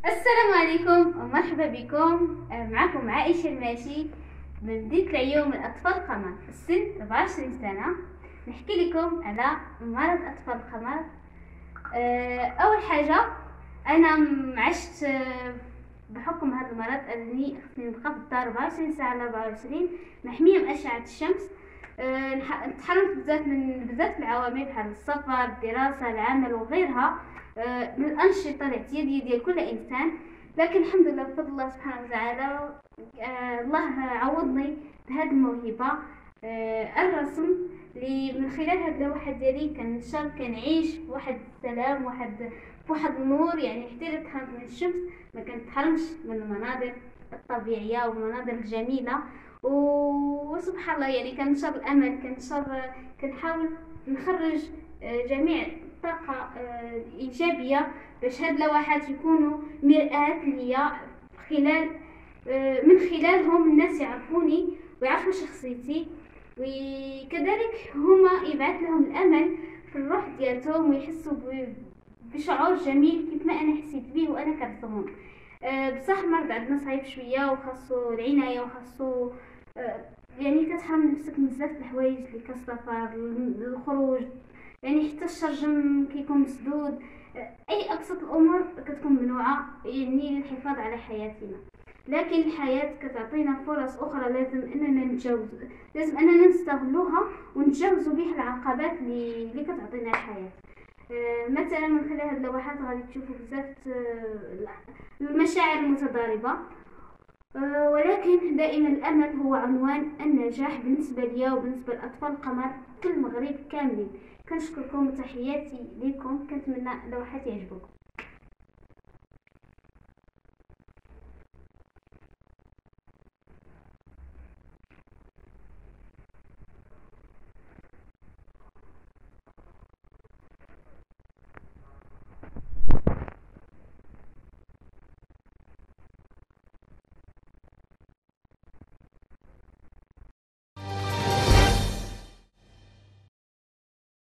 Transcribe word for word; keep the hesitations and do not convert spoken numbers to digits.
السلام عليكم ومرحبا بكم. آه، معكم عائشة الماشي من مدينة العيون من أطفال قمر السن أربعة وعشرين سنة. نحكي لكم على مرض أطفال قمر. آه، أول حاجة أنا م- عشت آه، بحكم هذا المرض أنني خصني نبقى في الدار أربعة وعشرين ساعة على أربعة وعشرين محمية من أشعة الشمس. آه، نح- تحرمت بزاف من بزاف العوامل بحال السفر، الدراسة، العمل وغيرها آه، من الأنشطة الاعتيادية ديال كل إنسان. لكن الحمد لله بفضل الله سبحانه وتعالى آه، الله عوضني بهذه الموهبة، آه، الرسم. اللي من خلال هاد اللوحة ديالي كنشر كنعيش بواحد السلام، واحد بواحد النور، يعني حتى إلا تحرمت من الشمس ما كنتحرمش من المناظر الطبيعية والمناظر الجميلة. وسبحان الله يعني كنشر الأمل، كنشر كنحاول نخرج آه، جميع الطاقة آه، الإيجابية باش هاد اللوحات يكونوا مرآة ليا خلال آه، من خلالهم الناس يعرفوني ويعرفوا شخصيتي، وكذلك هما يبعث لهم الأمل في الروح ديالتهم ويحسوا ب- بشعور جميل كيف ما أنا حسيت به وأنا كرسمهم. آه، بصح المرض عندنا صعيب شوية وخاصو العناية وخاصو آه، يعني كتحرم نفسك من بزاف د الحوايج اللي كالسفر، الخروج، يعني حتى الشرجم كيكون مسدود. آه، اي ابسط الامور كتكون ممنوعه يعني للحفاظ على حياتنا. لكن الحياه كتعطينا فرص اخرى لازم اننا نتجاوز لازم اننا نستغلوها ونتجاوزوا بها العقبات اللي اللي كتعطينا الحياه. آه، مثلا من خلال هذه اللوحات غادي تشوفوا بزاف آه، المشاعر المتضاربه. آه، ولكن دائما الأمل هو عنوان النجاح بالنسبة لي وبالنسبة لأطفال القمر في المغرب كاملين. كنشكركم وتحياتي لكم، كنتمنى لوحات يعجبكم.